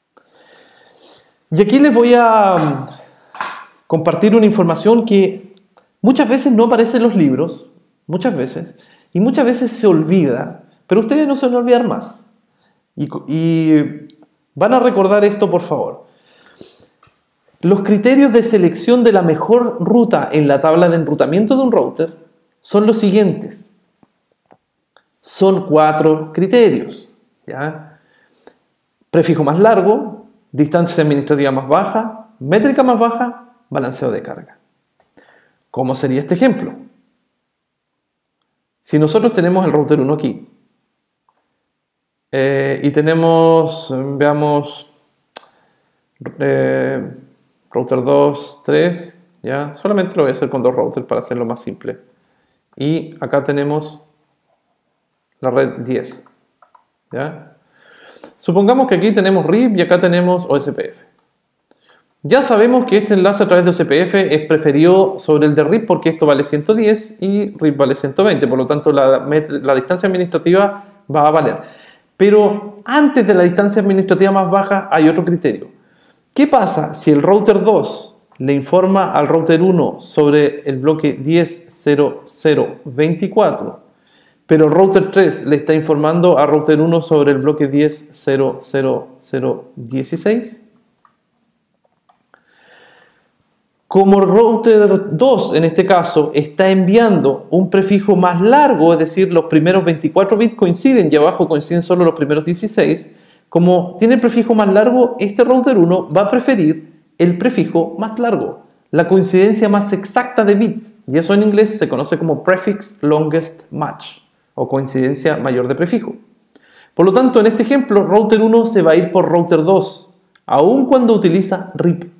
Y aquí les voy a compartir una información que muchas veces no aparece en los libros, muchas veces, y muchas veces se olvida, pero ustedes no se van a olvidar más. Y, y van a recordar esto, por favor. Los criterios de selección de la mejor ruta en la tabla de enrutamiento de un router son los siguientes. Son cuatro criterios, ¿ya? Prefijo más largo, distancia administrativa más baja, métrica más baja, balanceo de carga. ¿Cómo sería este ejemplo? Si nosotros tenemos el router uno aquí eh, y tenemos, veamos, eh, router dos, tres, ¿ya? Solamente lo voy a hacer con dos routers para hacerlo más simple. Y acá tenemos la red diez, ¿ya? Supongamos que aquí tenemos R I P y acá tenemos O S P F. Ya sabemos que este enlace a través de O S P F es preferido sobre el de R I P porque esto vale ciento diez y R I P vale ciento veinte, por lo tanto la, la distancia administrativa va a valer. Pero antes de la distancia administrativa más baja hay otro criterio. ¿Qué pasa si el router dos le informa al router uno sobre el bloque diez punto cero punto cero punto veinticuatro, pero el router tres le está informando al router uno sobre el bloque diez punto cero punto cero punto cero punto dieciséis? Como el router dos, en este caso, está enviando un prefijo más largo, es decir, los primeros veinticuatro bits coinciden y abajo coinciden solo los primeros dieciséis, como tiene el prefijo más largo, este router uno va a preferir el prefijo más largo, la coincidencia más exacta de bits, y eso en inglés se conoce como Prefix Longest Match, o coincidencia mayor de prefijo. Por lo tanto, en este ejemplo, router uno se va a ir por router dos, aun cuando utiliza R I P.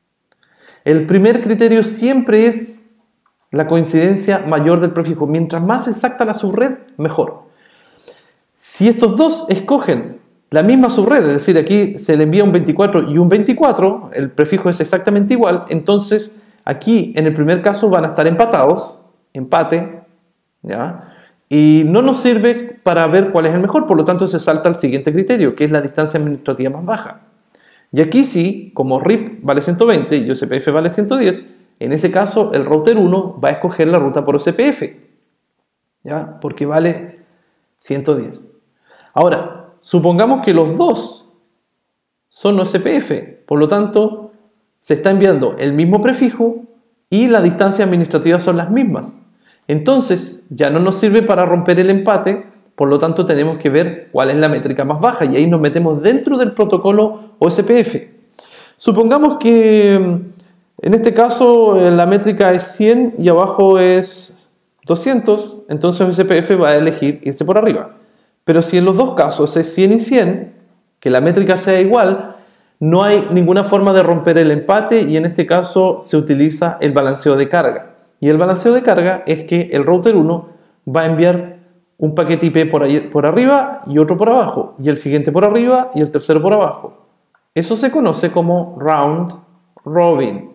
El primer criterio siempre es la coincidencia mayor del prefijo. Mientras más exacta la subred, mejor. Si estos dos escogen la misma subred, es decir, aquí se le envía un veinticuatro y un veinticuatro, el prefijo es exactamente igual, entonces aquí en el primer caso van a estar empatados, empate, ¿ya? Y no nos sirve para ver cuál es el mejor, por lo tanto se salta al siguiente criterio, que es la distancia administrativa más baja. Y aquí sí, como R I P vale ciento veinte y O S P F vale ciento diez, en ese caso el router uno va a escoger la ruta por O S P F, ¿ya? Porque vale ciento diez. Ahora, supongamos que los dos son O S P F, por lo tanto se está enviando el mismo prefijo y la distancia administrativa son las mismas. Entonces ya no nos sirve para romper el empate, por lo tanto tenemos que ver cuál es la métrica más baja y ahí nos metemos dentro del protocolo O S P F. Supongamos que en este caso la métrica es cien y abajo es doscientos, entonces O S P F va a elegir irse por arriba. Pero si en los dos casos es cien y cien, que la métrica sea igual, no hay ninguna forma de romper el empate y en este caso se utiliza el balanceo de carga. Y el balanceo de carga es que el router uno va a enviar un paquete I P por, ahí, por arriba y otro por abajo, y el siguiente por arriba y el tercero por abajo. Eso se conoce como round robin.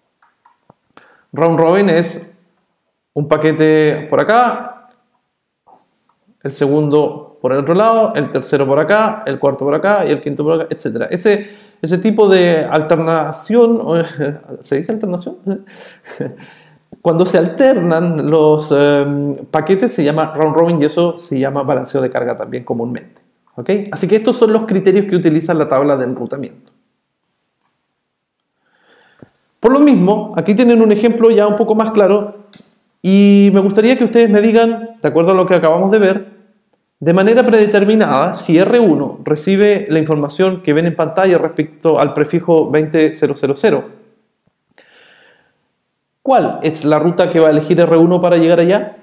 Round robin es un paquete por acá, el segundo por el otro lado, el tercero por acá, el cuarto por acá y el quinto por acá, etcétera. Ese, ese tipo de alternación, ¿se dice alternación? Cuando se alternan los eh, paquetes se llama round robin y eso se llama balanceo de carga también comúnmente. ¿Okay? Así que estos son los criterios que utiliza la tabla de enrutamiento. Por lo mismo, aquí tienen un ejemplo ya un poco más claro y me gustaría que ustedes me digan, de acuerdo a lo que acabamos de ver, de manera predeterminada, si R uno recibe la información que ven en pantalla respecto al prefijo veinte mil, ¿cuál es la ruta que va a elegir R uno para llegar allá?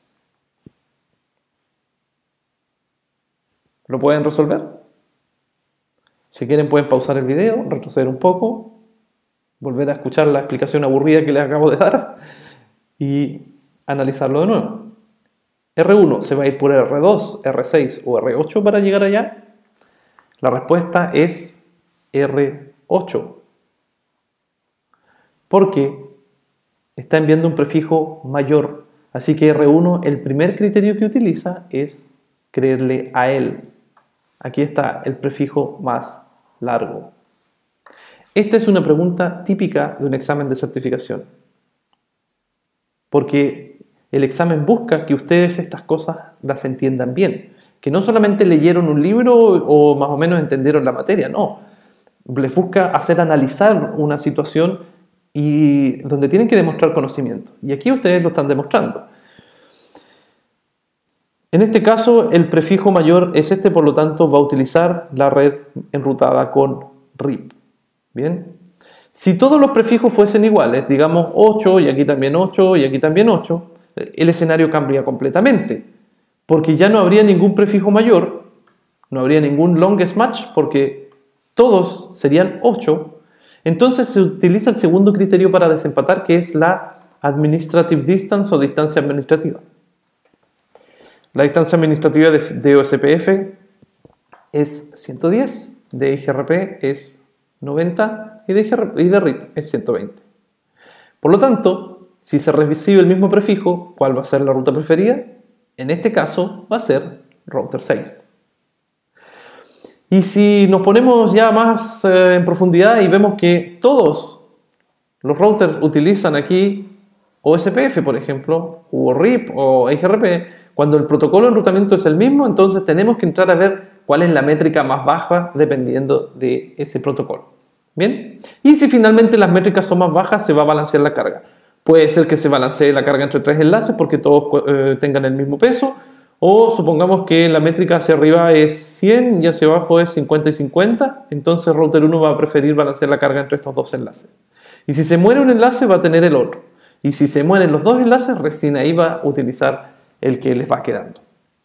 ¿Lo pueden resolver? Si quieren pueden pausar el video, retroceder un poco, volver a escuchar la explicación aburrida que les acabo de dar y analizarlo de nuevo. ¿R uno se va a ir por R dos, R seis o R ocho para llegar allá? La respuesta es R ocho. Porque está enviando un prefijo mayor. Así que R uno, el primer criterio que utiliza es creerle a él. Aquí está el prefijo más largo. Esta es una pregunta típica de un examen de certificación, porque el examen busca que ustedes estas cosas las entiendan bien, que no solamente leyeron un libro o más o menos entendieron la materia, no. Les busca hacer analizar una situación y donde tienen que demostrar conocimiento. Y aquí ustedes lo están demostrando. En este caso, el prefijo mayor es este, por lo tanto, va a utilizar la red enrutada con R I P. Bien. Si todos los prefijos fuesen iguales, digamos ocho y aquí también ocho y aquí también ocho, el escenario cambia completamente, porque ya no habría ningún prefijo mayor, no habría ningún longest match, porque todos serían ocho. Entonces se utiliza el segundo criterio para desempatar, que es la administrative distance o distancia administrativa. La distancia administrativa de O S P F es ciento diez, de I G R P es noventa y de, y de R I P es ciento veinte. Por lo tanto, si se recibe el mismo prefijo, ¿cuál va a ser la ruta preferida? En este caso va a ser router seis. Y si nos ponemos ya más eh, en profundidad y vemos que todos los routers utilizan aquí O S P F, por ejemplo, o R I P o I G R P, cuando el protocolo de enrutamiento es el mismo, entonces tenemos que entrar a ver cuál es la métrica más baja dependiendo de ese protocolo. ¿Bien? Y si finalmente las métricas son más bajas, se va a balancear la carga. Puede ser que se balancee la carga entre tres enlaces porque todos eh, tengan el mismo peso, o supongamos que la métrica hacia arriba es cien y hacia abajo es cincuenta y cincuenta, entonces router uno va a preferir balancear la carga entre estos dos enlaces. Y si se muere un enlace, va a tener el otro. Y si se mueren los dos enlaces, recién ahí va a utilizar el que les va quedando.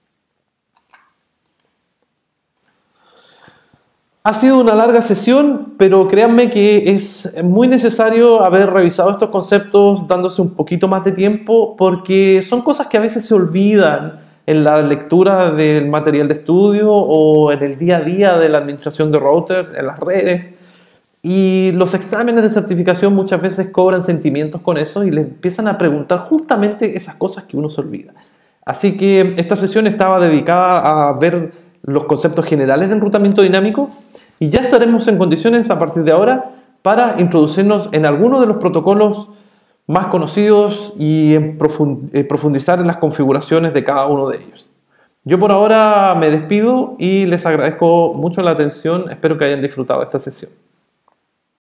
Ha sido una larga sesión, pero créanme que es muy necesario haber revisado estos conceptos dándose un poquito más de tiempo, porque son cosas que a veces se olvidan en la lectura del material de estudio o en el día a día de la administración de routers, en las redes. Y los exámenes de certificación muchas veces cobran sentimientos con eso y le empiezan a preguntar justamente esas cosas que uno se olvida. Así que esta sesión estaba dedicada a ver los conceptos generales de enrutamiento dinámico y ya estaremos en condiciones a partir de ahora para introducirnos en algunos de los protocolos más conocidos y en profundizar en las configuraciones de cada uno de ellos. Yo por ahora me despido y les agradezco mucho la atención, espero que hayan disfrutado esta sesión.